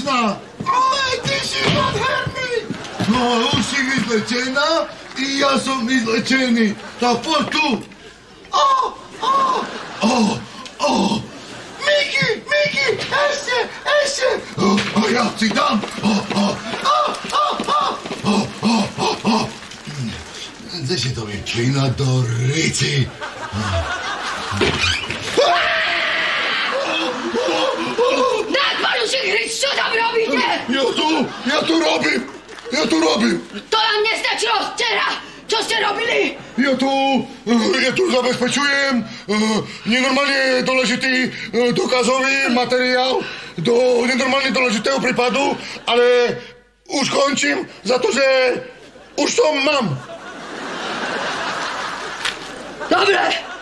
vážna. Ale ty si nádherný. No, už si vyzlečená i ja som vyzlečený. Tak poď tu. Miky, ešte. A ja si dám. Zde to vypína do rici. Nákvaruši Chris, čo tam robíte? Ja tu robím. To nám nestačilo včera. Čo ste robili? Ja tu zabezpečujem nenormálne dôležitý dokazový materiál do nenormálne dôležitého prípadu, ale už končím za to, že už som mám. Dobre.